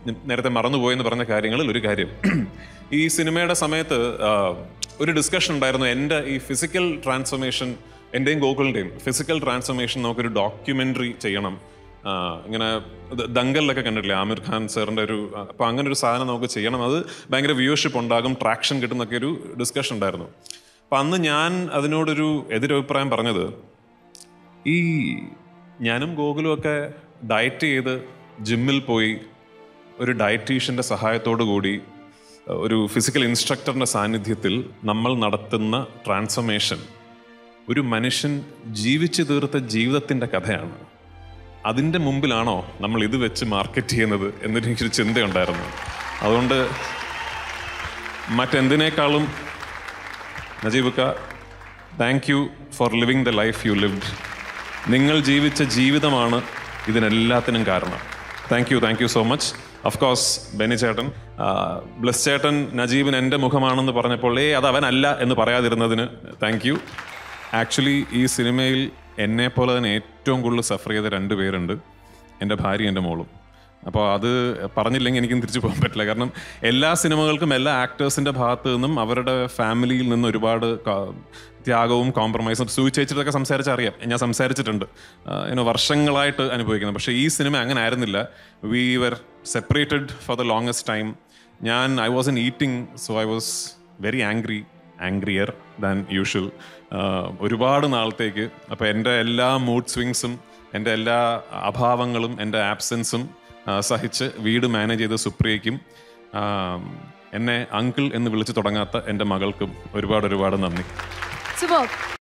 നേരത്തെ മറന്നുപോയെന്ന് പറഞ്ഞ കാര്യങ്ങളിൽ ഒരു കാര്യം, ഈ സിനിമയുടെ സമയത്ത് ഒരു ഡിസ്കഷൻ ഉണ്ടായിരുന്നു. എൻ്റെ ഈ ഫിസിക്കൽ ട്രാൻസ്ഫോർമേഷൻ, എൻ്റെയും ഗോകുലിൻ്റെയും ഫിസിക്കൽ ട്രാൻസ്ഫോർമേഷൻ നമുക്കൊരു ഡോക്യുമെൻ്ററി ചെയ്യണം. ഇങ്ങനെ ദങ്കലിലൊക്കെ കണ്ടിട്ടില്ലേ ആമിർ ഖാൻ സാറിൻ്റെ ഒരു, അപ്പോൾ അങ്ങനെ ഒരു സാധനം നമുക്ക് ചെയ്യണം, അത് ഭയങ്കര വ്യൂവർഷിപ്പ് ഉണ്ടാകും, ട്രാക്ഷൻ കിട്ടുന്നൊക്കെ ഒരു ഡിസ്കഷൻ ഉണ്ടായിരുന്നു. അപ്പം അന്ന് ഞാൻ അതിനോടൊരു എതിരഭിപ്രായം പറഞ്ഞത്, ഈ ഞാനും ഗോകുലും ഒക്കെ ഡയറ്റ് ചെയ്ത് ജിമ്മിൽ പോയി ഒരു ഡയറ്റീഷ്യൻ്റെ സഹായത്തോടു കൂടി ഒരു ഫിസിക്കൽ ഇൻസ്ട്രക്ടറിൻ്റെ സാന്നിധ്യത്തിൽ നമ്മൾ നടത്തുന്ന ട്രാൻസ്ഫോർമേഷൻ ഒരു മനുഷ്യൻ ജീവിച്ചു തീർത്ത ജീവിതത്തിൻ്റെ കഥയാണ്. അതിൻ്റെ മുമ്പിലാണോ നമ്മൾ ഇത് വെച്ച് മാർക്കറ്റ് ചെയ്യുന്നത് എന്നൊരു ചിന്തയുണ്ടായിരുന്നു. അതുകൊണ്ട് മറ്റെന്തിനേക്കാളും നജീബക്ക, thank you for living the life you lived. നിങ്ങൾ ജീവിച്ച ജീവിതമാണ് ഇതിനെല്ലാത്തിനും കാരണം. Thank you so much. Of course Benny ചേട്ടൻ, ബ്ലസ് ചേട്ടൻ നജീബിന് എൻ്റെ മുഖമാണെന്ന് പറഞ്ഞപ്പോൾ അത് അവനല്ല എന്ന് പറയാതിരുന്നതിന് താങ്ക് യു. ആക്ച്വലി ഈ സിനിമയിൽ എന്നെപ്പോലെ തന്നെ ഏറ്റവും കൂടുതൽ സഫർ ചെയ്ത 2 പേരുണ്ട്, എൻ്റെ ഭാര്യ, എൻ്റെ മോളും. അപ്പോൾ അത് പറഞ്ഞില്ലെങ്കിൽ എനിക്കും തിരിച്ചു പോകാൻ പറ്റില്ല. കാരണം എല്ലാ സിനിമകൾക്കും എല്ലാ ആക്ടേഴ്സിൻ്റെ ഭാഗത്ത് നിന്നും അവരുടെ ഫാമിലിയിൽ നിന്ന് ഒരുപാട് ത്യാഗവും കോംപ്രമൈസും, സൂചിച്ചേച്ചിട്ടൊക്കെ സംസാരിച്ചറിയാം, ഞാൻ സംസാരിച്ചിട്ടുണ്ട്, വർഷങ്ങളായിട്ട് അനുഭവിക്കുന്നത്. പക്ഷേ ഈ സിനിമ അങ്ങനെ ആയിരുന്നില്ല. We were separated for the longest time. I was in eating, so I was very angrier than usual ഒരുപാട് നാളത്തേക്ക്. അപ്പോൾ എൻ്റെ എല്ലാ മൂഡ് സ്വിങ്സും, എൻ്റെ എല്ലാ അഭാവങ്ങളും, എൻ്റെ ആബ്സെൻസും സഹിച്ച് വീട് മാനേജ് ചെയ്ത സുപ്രിയയ്ക്കും എന്നെ അങ്കിൾ എന്ന് വിളിച്ചു തുടങ്ങാത്ത എൻ്റെ മകൾക്കും ഒരുപാട് നന്ദി.